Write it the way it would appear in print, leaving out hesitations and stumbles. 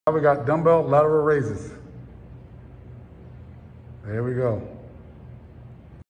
Now we got dumbbell lateral raises. There we go.